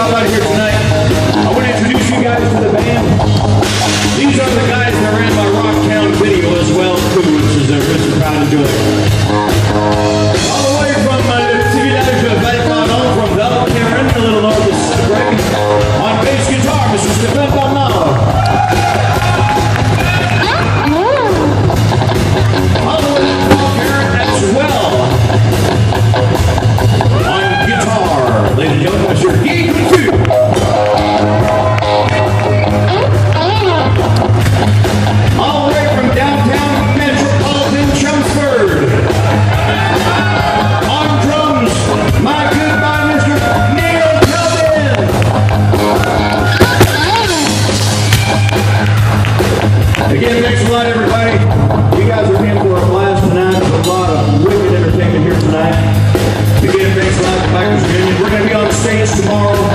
drop out of here tonight, I want to introduce you guys to the band. These are the guys that ran my Rocktown video as well, too, which is really proud to do it. All the way from from Bell Cameron, a little north of Sudbury. On bass guitar, Mr. Stephen Balmano. All the way from here as well. On guitar, ladies and gentlemen, Mr. Gee Kutu. All the way from downtown Metropolitan Chelmsford. On drums, my good buddy, Mr. Neil Tobin. Again, thanks a lot, everybody. You guys are in for a blast tonight. There's a lot of wicked entertainment here tonight. Again, thanks a lot to Bikers Union. We're going to be on stage tomorrow.